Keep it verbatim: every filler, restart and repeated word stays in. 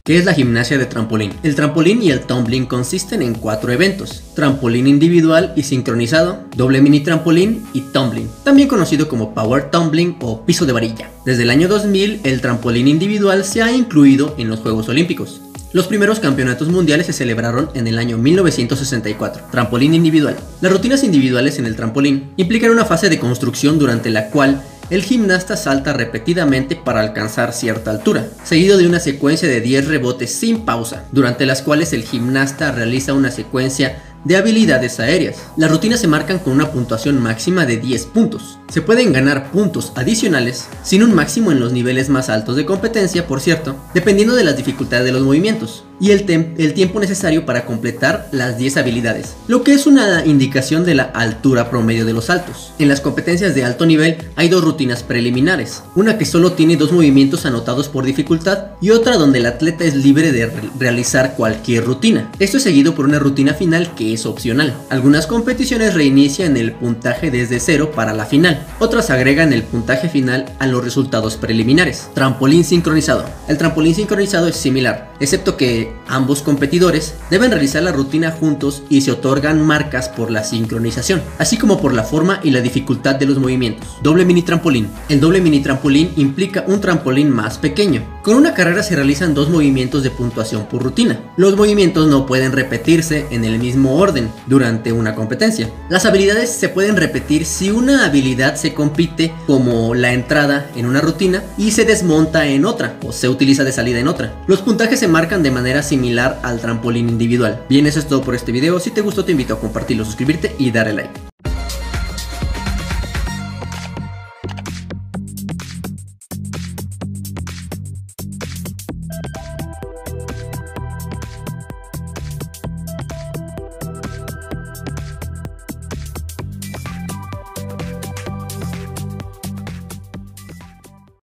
¿Qué es la gimnasia de trampolín? El trampolín y el tumbling consisten en cuatro eventos: trampolín individual y sincronizado, doble mini trampolín y tumbling, también conocido como power tumbling o piso de varilla. Desde el año dos mil, el trampolín individual se ha incluido en los Juegos Olímpicos. Los primeros campeonatos mundiales se celebraron en el año mil novecientos sesenta y cuatro. Trampolín individual. Las rutinas individuales en el trampolín implican una fase de construcción durante la cual el gimnasta salta repetidamente para alcanzar cierta altura, seguido de una secuencia de diez rebotes sin pausa, durante las cuales el gimnasta realiza una secuencia de habilidades aéreas. Las rutinas se marcan con una puntuación máxima de diez puntos. Se pueden ganar puntos adicionales sin un máximo en los niveles más altos de competencia, por cierto, dependiendo de las dificultades de los movimientos y el, el tiempo necesario para completar las diez habilidades, lo que es una indicación de la altura promedio de los saltos. En las competencias de alto nivel hay dos rutinas preliminares, una que solo tiene dos movimientos anotados por dificultad y otra donde el atleta es libre de re realizar cualquier rutina. Esto es seguido por una rutina final que es opcional. Algunas competiciones reinician el puntaje desde cero para la final, otras agregan el puntaje final a los resultados preliminares. Trampolín sincronizado. El trampolín sincronizado es similar, excepto que ambos competidores deben realizar la rutina juntos y se otorgan marcas por la sincronización, así como por la forma y la dificultad de los movimientos. Doble mini trampolín. El doble mini trampolín implica un trampolín más pequeño. Con una carrera se realizan dos movimientos de puntuación por rutina. Los movimientos no pueden repetirse en el mismo orden durante una competencia. Las habilidades se pueden repetir si una habilidad se compite, como la entrada en una rutina, y se desmonta en otra o se utiliza de salida en otra. Los puntajes se marcan de manera similar al trampolín individual. Bien, eso es todo por este video. Si te gustó, te invito a compartirlo, suscribirte y darle like.